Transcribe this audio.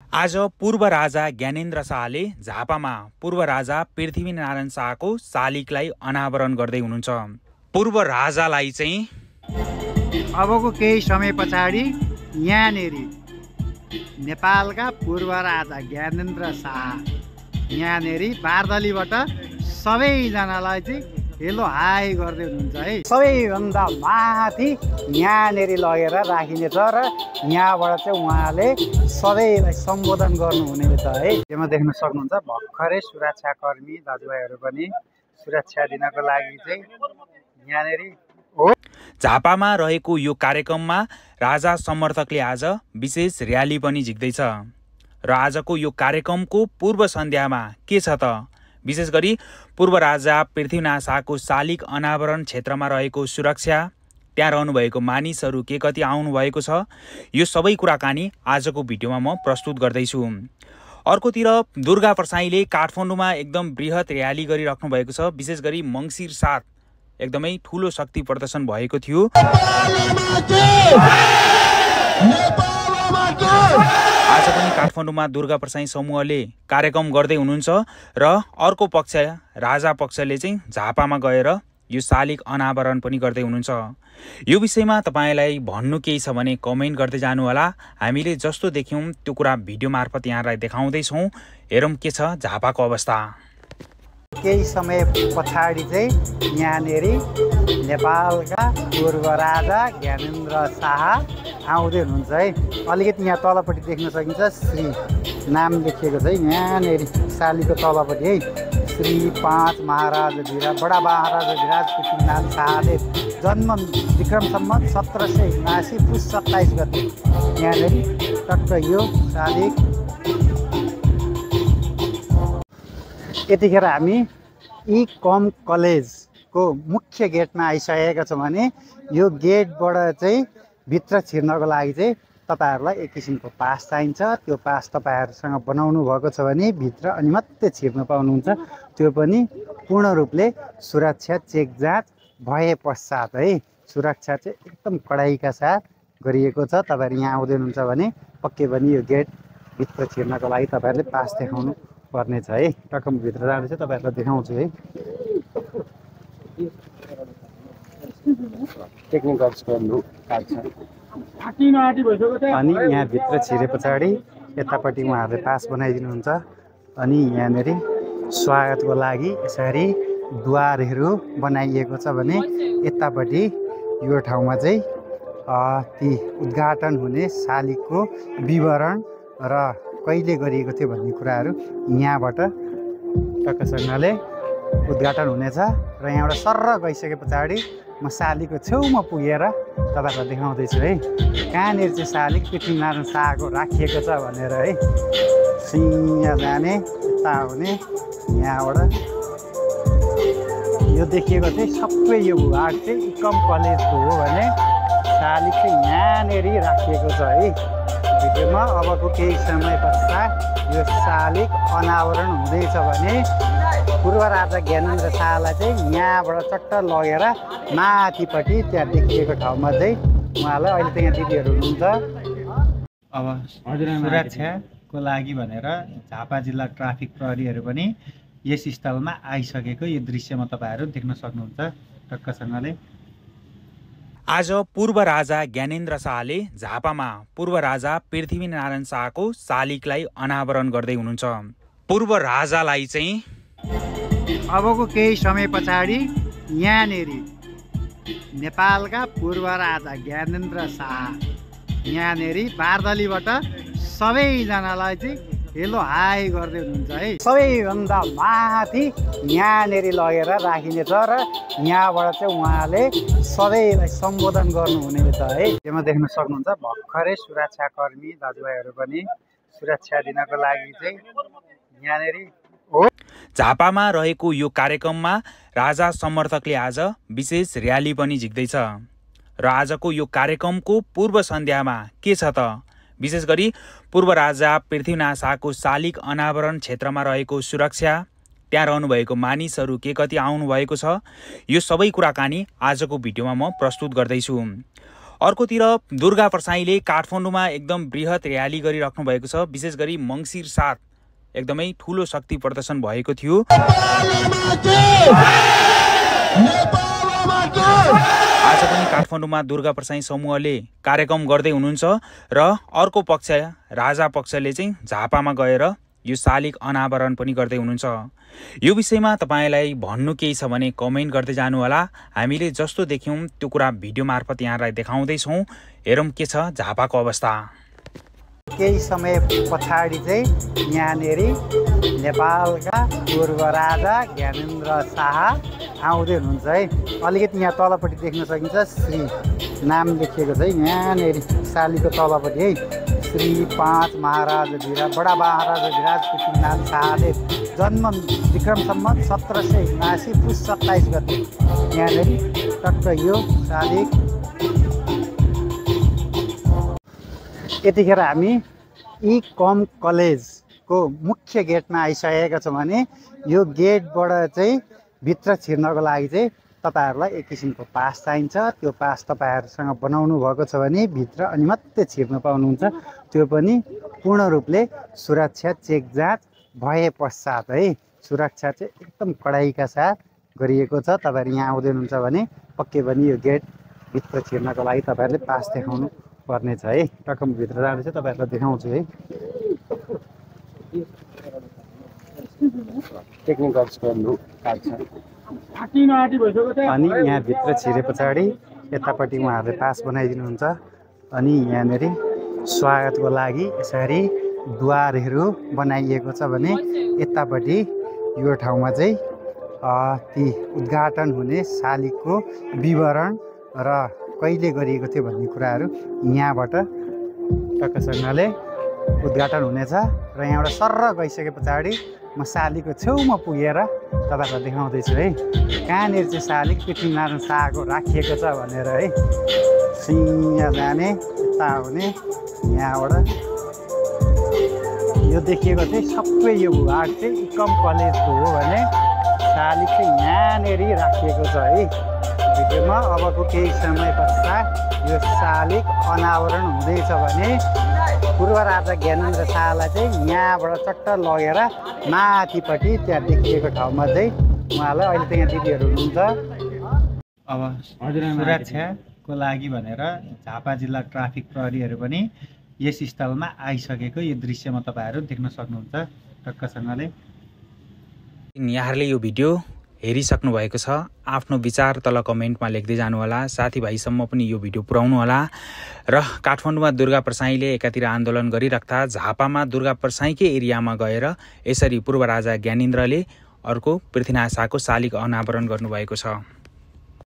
आज पूर्व राजा ज्ञानेन्द्र शाहले झापामा पूर्व राजा पृथ्वीनारायण शाहको शालिगलाई अनावरण गर्दै हुनुहुन्छ। पूर्व राजालाई चाहिँ अबको केही समय पछाडि यहाँनेरि नेपालका पूर्व राजा ज्ञानेन्द्र शाह यहाँनेरि बारदलीबाट सबैजनालाई चाहिँ हेलो हाई गर्दै हुनुहुन्छ है। सबैभन्दा माथि यहाँनेरि लगेर राखिनेछ र यहाँबाट चाहिँ उहाँले सबैलाई सम्बोधन गर्नुहुनेछ है। यसमा देख्न सक्नुहुन्छ भर्खरै सुरक्षाकर्मी दाजुभाइहरू पनि सुरक्षा दिनको लागि चाहिँ यहाँनेरि झापामा रहेको यो कार्यक्रममा राजा समर्थकले आज विशेष र्याली पनि झिक्दैछ र आजको यो कार्यक्रमको पूर्व सन्ध्यामा के छ त, विशेष गरी पूर्व राजा पृथ्वीनारायण शाहको शालिग अनावरण क्षेत्रमा रहेको सुरक्षा, त्यहाँ रहनुभएको मानिसहरू के कति आउनुभएको छ, यो सबै कुराकानी आजको भिडियोमा म प्रस्तुत गर्दैछु। अर्कोतिर दुर्गा प्रसाईले काठमाडौँमा एकदम बृहत र्याली गरिराख्नु भएको छ। विशेष गरी मङ्सिर 7 एकदमै ठुलो शक्ति प्रदर्शन भएको थियो। आज पनि काठमाडौँमा दुर्गा प्रसाई समूहले कार्यक्रम गर्दै हुनुहुन्छ र अर्को पक्ष राजा पक्षले चाहिँ झापामा गएर यो शालिग अनावरण पनि गर्दै हुनुहुन्छ। यो विषयमा तपाईलाई भन्नु केही छ भने कमेन्ट गर्दै जानु होला। हामीले जस्तो देख्यौँ त्यो कुरा भिडियो मार्फत यहाँलाई देखाउँदैछौँ। हेरौँ के छ झापाको अवस्था। केही समय पछाडि चाहिँ यहाँनेरि नेपालका पूर्व राजा ज्ञानेन्द्र शाह आउँदै हुनुहुन्छ है। अलिकति यहाँ तलपट्टि देख्न सकिन्छ श्री नाम लेखिएको छ यहाँनेरि शालिगको तलपट्टि है। श्री 5 महाराजा बडा महाराजा धिराज पृथ्वीनारायण शाहले जन्म विक्रम सम्वत 1779 पुस 27 गते यहाँनेरि टक्क यो शालिग। यतिखेर हामी इकम कलेजको मुख्य गेटमा आइसकेका छौँ भने यो गेटबाट चाहिँ भित्र छिर्नको लागि चाहिँ तपाईँहरूलाई एक किसिमको पास चाहिन्छ। त्यो पास तपाईँहरूसँग बनाउनु भएको छ भने भित्र अनि मात्रै छिर्न पाउनुहुन्छ। त्यो पनि पूर्ण रूपले सुरक्षा चेक जाँच भए पश्चात है। सुरक्षा चाहिँ एकदम कडाइका साथ गरिएको छ। तपाईँहरू यहाँ आउँदै हुनुहुन्छ भने पक्कै पनि यो गेटभित्र छिर्नको लागि तपाईँहरूले पास देखाउनु पर्ने छ है। टक्क भित्र जाँदैछ, तपाईँहरूलाई देखाउँछु है। अनि यहाँभित्र छिरे पछाडि यतापट्टि उहाँहरूले पास बनाइदिनुहुन्छ। अनि यहाँनेरि स्वागतको लागि यसरी द्वारहरू बनाइएको छ भने यतापट्टि यो ठाउँमा चाहिँ ती उद्घाटन हुने शालिगको विवरण र कहिले गरिएको थियो भन्ने कुराहरू यहाँबाट टक्कसँगले उद्घाटन हुनेछ। र यहाँबाट सर्र गइसके पछाडि म शालिगको छेउमा पुगेर तपाईँहरूलाई देखाउँदैछु है। कहाँनिर चाहिँ शालिग पृथ्वीनारायण शाहको राखिएको छ भनेर है। यहाँ जाने यता आउने यहाँबाट यो देखिएको चाहिँ सबै यो भूभाग चाहिँ इकम कलेजको हो भने शालिग चाहिँ यहाँनेरि राखिएको छ है। भिडियोमा अबको केही समय पश्चात यो शालिग अनावरण हुँदैछ भने पूर्व राजा ज्ञानेन्द्र शाहलाई चाहिँ यहाँबाट चट्ट लगेर माथिपट्टि त्यहाँ देखिएको ठाउँमा चाहिँ उहाँलाई अहिले त यहाँ दिदीहरू हुनुहुन्छ। अब सुरक्षाको लागि भनेर झापा जिल्ला ट्राफिक प्रहरीहरू पनि यस स्थलमा आइसकेको यो दृश्यमा तपाईँहरू देख्न सक्नुहुन्छ टक्कसँगले। आज पूर्व राजा ज्ञानेन्द्र शाहले झापामा पूर्व राजा पृथ्वीनारायण शाहको शालिगलाई अनावरण गर्दै हुनुहुन्छ। पूर्व राजालाई चाहिँ अबको केही समय पछाडि यहाँनेरि नेपालका पूर्व राजा ज्ञानेन्द्र शाह यहाँनेरि बारदलीबाट सबैजनालाई चाहिँ हेलो हाई गर्दै हुनुहुन्छ है। सबैभन्दा माथि यहाँनेरि लगेर राखिनेछ र यहाँबाट चाहिँ उहाँले सबैलाई सम्बोधन गर्नुहुनेछ है। यसमा देख्न सक्नुहुन्छ भर्खरै सुरक्षाकर्मी दाजुभाइहरू पनि सुरक्षा दिनको लागि चाहिँ यहाँनेरि झापामा रहेको यो कार्यक्रममा राजा समर्थकले आज विशेष र्याली पनि झिक्दैछ र आजको यो कार्यक्रमको पूर्व सन्ध्यामा के छ त, विशेष गरी पूर्व राजा पृथ्वीनारायण शाहको शालिग अनावरण क्षेत्रमा रहेको सुरक्षा, त्यहाँ रहनुभएको मानिसहरू के कति आउनुभएको छ, यो सबै कुराकानी आजको भिडियोमा म प्रस्तुत गर्दैछु। अर्कोतिर दुर्गा प्रसाईले काठमाडौँमा एकदम बृहत र्याली गरिराख्नु भएको छ। विशेष गरी मङ्सिर 7 एकदमै ठुलो शक्ति प्रदर्शन भएको थियो। आज पनि काठमाडौँमा दुर्गा प्रसाई समूहले कार्यक्रम गर्दै हुनुहुन्छ र अर्को पक्ष राजा पक्षले चाहिँ झापामा गएर यो शालिग अनावरण पनि गर्दै हुनुहुन्छ। यो विषयमा तपाईलाई भन्नु केही छ भने कमेन्ट गर्दै जानु होला। हामीले जस्तो देख्यौं त्यो कुरा भिडियो मार्फत यहाँलाई देखाउँदै छौं। हेरौं के छ झापाको अवस्था। केही समय पछाडि चाहिँ यहाँनेरि नेपालका पूर्व राजा ज्ञानेन्द्र शाह आउँदै हुनुहुन्छ है। अलिकति यहाँ तलपट्टि देख्न सकिन्छ श्री नाम लेखिएको छ यहाँनेरि शालिगको तलपट्टि है। श्री 5 महाराज बडा महाराज धिराज पृथ्वीनारायण शाहले जन्म विक्रम सम्वत 1779 पुस 27 गते यहाँनेरि टक्क यो शालिग। यतिखेर हामी कम कलेजको मुख्य गेटमा आइसकेका छौँ भने यो गेटबाट चाहिँ भित्र छिर्नको लागि चाहिँ तपाईहरूलाई एक किसिमको पास चाहिन्छ। त्यो पास तपाईहरूसँग बनाउनु भएको छ भने भित्र अनि मात्रै छिर्न पाउनुहुन्छ। त्यो पनि पूर्ण रूपले सुरक्षा चेक जाँच भए पश्चात है। सुरक्षा चाहिँ एकदम कडाइका साथ गरिएको छ। तपाईहरू यहाँ आउँदै हुनुहुन्छ भने पक्कै पनि यो गेट भित्र छिर्नको लागि तपाईहरूले पास देखाउनु पर्ने छ है। टक्क भित्र जाँदैछ तपाईहरूलाई देखाउँछु है। अनि यहाँ भित्र छिरे पछाडि यतापट्टि उहाँहरूले पास बनाइदिनुहुन्छ। अनि यहाँनेरि स्वागतको लागि यसरी द्वारहरू बनाइएको छ भने यतापट्टि यो ठाउँमा चाहिँ ती उद्घाटन हुने शालिगको विवरण र कहिले गरिएको थियो भन्ने कुराहरू यहाँबाट टक्कसँगले उद्घाटन हुनेछ। र यहाँबाट सर्र गइसके पछाडि म शालिगको छेउमा पुगेर तपाईँहरूलाई देखाउँदैछु है। कहाँनिर चाहिँ शालिग पृथ्वीनारायण शाहको राखिएको छ भनेर है। सिंह जाने यता आउने यहाँबाट यो देखिएको चाहिँ सबै यो भूभाग चाहिँ इकम कलेजको हो भने शालिग चाहिँ यहाँनिर राखिएको छ है भिडियोमा। अबको केही समय पश्चात यो शालिग अनावरण हुँदैछ भने पूर्व राजा ज्ञानेन्द्र शाहलाई चाहिँ यहाँबाट चट्ट लगेर माथिपट्टि त्यहाँ देखिएको ठाउँमा चाहिँ उहाँलाई अहिले त यहाँ दिदीहरू हुनुहुन्छ। अब सुरक्षाको लागि भनेर झापा जिल्ला ट्राफिक प्रहरीहरू पनि यस स्थलमा आइसकेको यो दृश्यमा तपाईहरू देख्न सक्नुहुन्छ टक्कसँगले। यहाँहरूले यो भिडियो हेरिसक्नु भएको छ। आफ्नो विचार तल कमेन्टमा लेख्दै जानु होला। साथीभाइसम्म पनि यो भिडियो पुर्याउनु होला। र काठमाडौँमा दुर्गा प्रसाईले एकातिर आन्दोलन गरिराख्दा झापामा दुर्गा प्रसाईकै एरियामा गएर यसरी पूर्व राजा ज्ञानेन्द्रले अर्को पृथ्वीनारायण शाहको शालिग अनावरण गर्नुभएको छ।